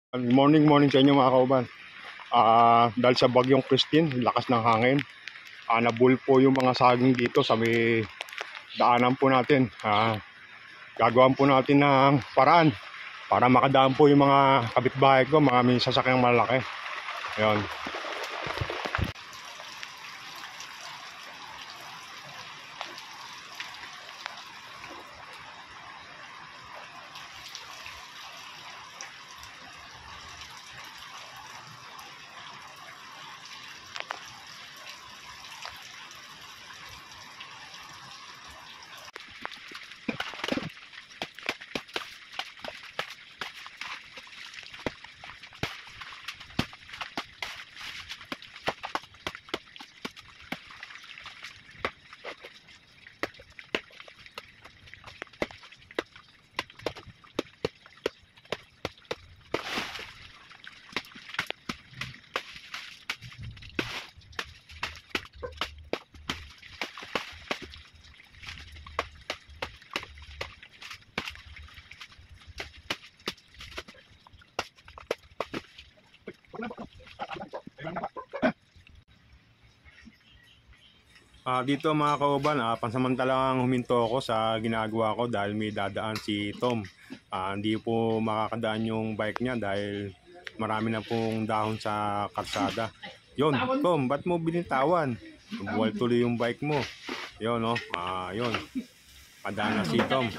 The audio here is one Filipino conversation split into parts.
Good morning, morning sa inyo mga kauban. Dahil sa bagyong Christine, lakas ng hangin. Nabul po yung mga saging dito sa may daanan po natin. Gagawan po natin ng paraan para makadaan po yung mga kapitbahay ko, mga may sasakyang malaki. Ayun. Dito mga kauban, pansamantalang huminto ako sa ginagawa ko dahil may dadaan si Tom. Hindi po makakadaan yung bike niya dahil marami na pong dahon sa karsada. Yon, Tom, ba't mo binitawan? Buwal tuloy yung bike mo. Yon, no? Yon. Padaan na si Tom.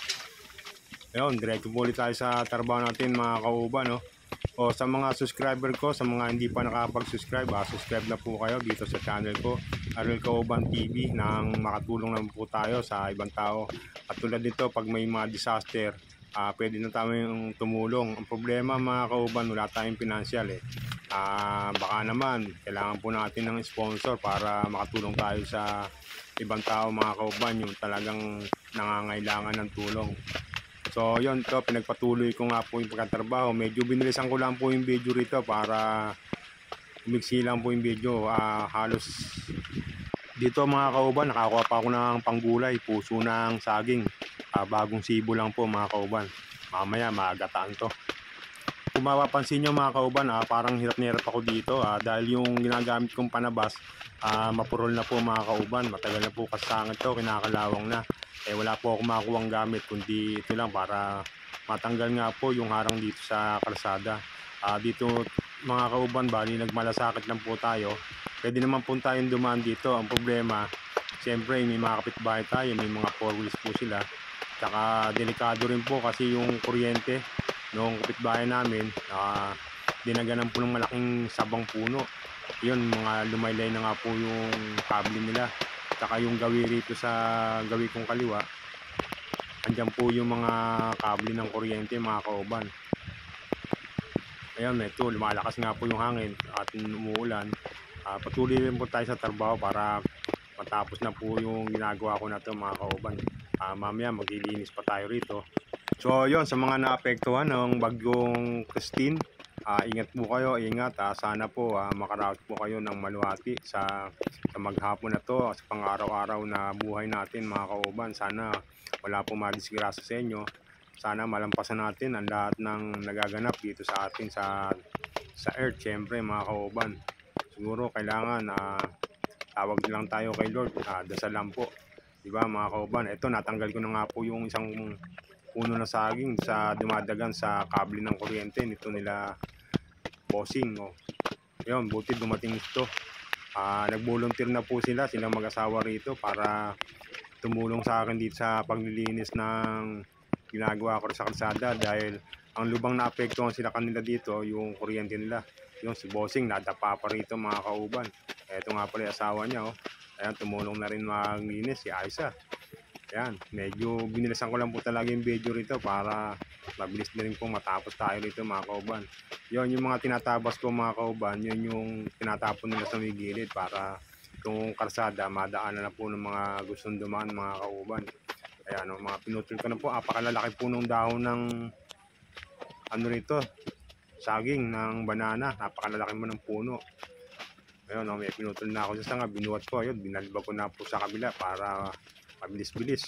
Yon, diretso po ulit tayo sa trabaho natin mga kauban, no? O sa mga subscriber ko, sa mga hindi pa nakapag-subscribe, subscribe na po kayo dito sa channel ko, Arnel Kauban TV, nang makatulong naman po tayo sa ibang tao. At tulad nito, pag may mga disaster, pwede na tayong tumulong. Ang problema mga kauban, wala tayong financial baka naman, kailangan po natin ng sponsor para makatulong tayo sa ibang tao mga kauban, yung talagang nangangailangan ng tulong. So yun, to pinagpatuloy ko nga po yung pagkatrabaho. Medyo binilisan ko lang po yung video rito para umiksi lang po yung video. Halos dito mga kauban, nakakuha pa ako ng panggulay, puso ng saging. Bagong sibo lang po mga kauban. Mamaya magataan to. Kung mapapansin nyo mga kauban, parang hirap na hirap ako dito dahil yung ginagamit kong panabas, mapurol na po mga kauban. Matagal na po kasangit to, kinakalawang na. Wala po ako makuwang gamit kundi ito lang para matanggal nga po yung harang dito sa kalsada. Dito mga kauban, bali nagmalasakit lang po tayo. Pwede naman po tayong dumaan dito. Ang problema, siyempre may mga kapitbahay tayo, may mga four wheels po sila. Tsaka delikado rin po kasi yung kuryente noong kapitbahay namin, dinaganan po ng malaking sabang puno. Yun, mga lumaylay na nga po yung kable nila. Tsaka yung gawi rito sa gawi kong kaliwa, andyan po yung mga kable ng kuryente mga kauban. Ayan, ito lumalakas nga po yung hangin at umuulan. Patuloy rin po tayo sa trabaho para matapos na po yung ginagawa ko na ito mga kauban. Mamaya maglilinis pa tayo rito. So yun, sa mga naapektuhan ng bagyong Christine, ingat po kayo, ingat. Sana po makaraos po kayo ng maluwati sa maghapon na to, sa pang-araw-araw na buhay natin mga kauban. Sana wala po madisgrasya sa inyo. Sana malampasan natin ang lahat ng nagaganap dito sa atin sa earth, syempre mga kauban. Siguro kailangan tawag lang tayo kay Lord, dasal lang po. Diba mga kauban, ito natanggal ko na nga po yung isang puno na saging sa dumadagan sa kable ng kuryente nito nila bossing. Yun, buti dumating ito. Nag-volunteer na po silang mag-asawa rito para tumulong sa akin dito sa paglilinis ng ginagawa ko sa kalsada dahil ang lubang na apektuhan sila kanila dito, yung kuryente nila. Yung si bossing nadapa pa rito mga kauban. Ito nga pala yung asawa niya. Ayan, tumulong na rin maglinis si Aisa. Ayan, medyo binilisan ko lang po talaga yung video rito para mabilis na rin po matapos tayo rito mga kauban. Yun, yung mga tinatabas ko mga kauban, yun yung tinatapon nila sa may gilid para itong karsada madaanan na po ng mga gustong dumaan mga kauban. Ayan, mga pinutol ko na po, apakalalaki po ng dahon ng ano rito, saging ng banana, napakalalaki mo ng puno. Ayun, may pinutol na ako sa sanga, binuhat ko, ayun, binalibag ko na po sa kabila para mabilis-bilis.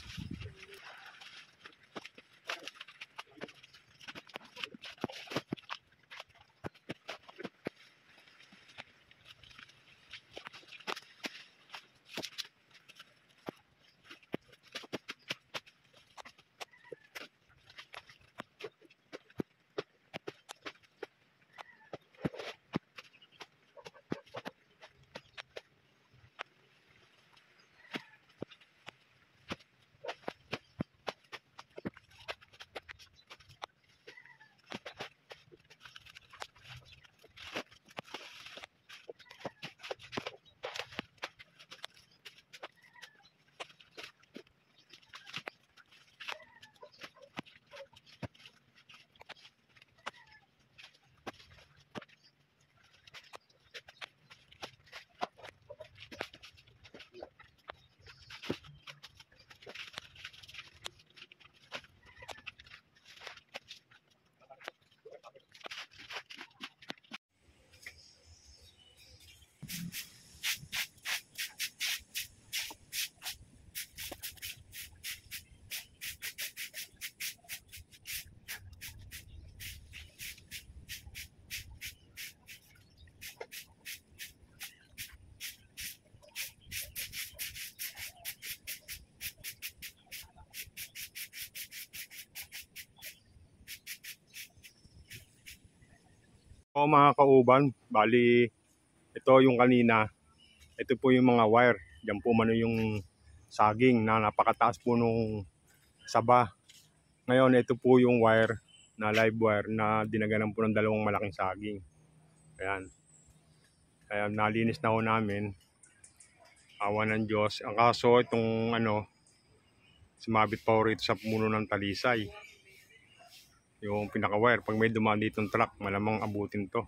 O mga kauban, bali ito yung kanina, ito po yung mga wire. Diyan po mano yung saging na napakataas po nung saba. Ngayon ito po yung wire na live wire na dinaganan po ng dalawang malaking saging. Ayan. Kaya nalinis na ho namin. Awa ng Diyos. Ang kaso itong sumabit pa ho rito sa puno ng talisay. Yung pinaka-wire. Pag may dumaan ditong truck, malamang abutin to.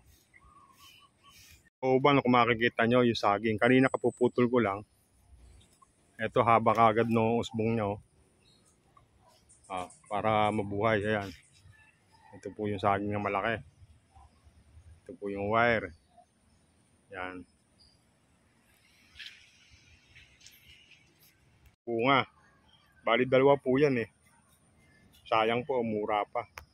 O ba, kung makikita nyo yung saging. Kanina kapuputol ko lang. Ito haba kagad no usbong nyo. Para mabuhay. Ayan. Ito po yung saging na malaki. Ito po yung wire. Ayan. Bunga. Bali dalawa po yan eh. Sayang po, mura pa.